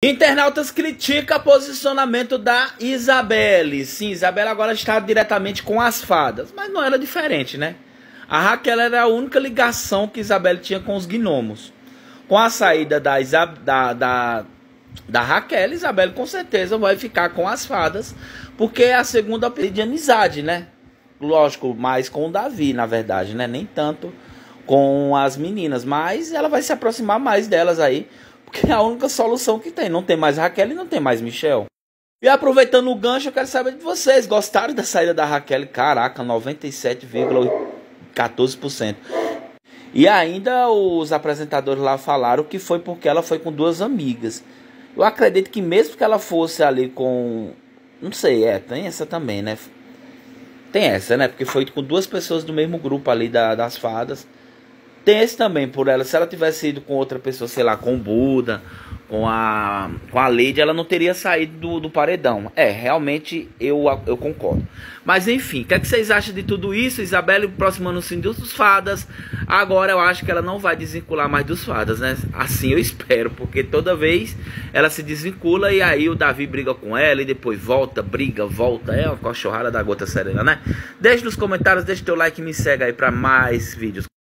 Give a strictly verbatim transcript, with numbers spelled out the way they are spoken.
Internautas criticam o posicionamento da Isabelle. Sim, Isabelle agora está diretamente com as fadas, mas não era diferente, né? A Raquel era a única ligação que Isabelle tinha com os gnomos. Com a saída da, Isab da, da, da Raquel, Isabelle com certeza vai ficar com as fadas, porque é a segunda de amizade, né? Lógico, mais com o Davi, na verdade, né? Nem tanto com as meninas, mas ela vai se aproximar mais delas aí, porque é a única solução que tem. Não tem mais Raquel e não tem mais Michel. E aproveitando o gancho, eu quero saber de vocês. Gostaram da saída da Raquel? Caraca, noventa e sete vírgula quatorze por cento. E ainda os apresentadores lá falaram que foi porque ela foi com duas amigas. Eu acredito que mesmo que ela fosse ali com... Não sei, é, tem essa também, né? Tem essa, né? Porque foi com duas pessoas do mesmo grupo ali da, das fadas. Tem esse também, por ela. Se ela tivesse ido com outra pessoa, sei lá, com o Buda, com a, com a Lady, ela não teria saído do, do paredão. É, realmente eu, eu concordo. Mas enfim, o que, é que vocês acham de tudo isso? Isabelle, próximo ano sim dos fadas. Agora eu acho que ela não vai desvincular mais dos fadas, né? Assim eu espero, porque toda vez ela se desvincula e aí o Davi briga com ela e depois volta, briga, volta. É uma cachorrada da gota serena, né? Deixe nos comentários, deixa teu like e me segue aí pra mais vídeos.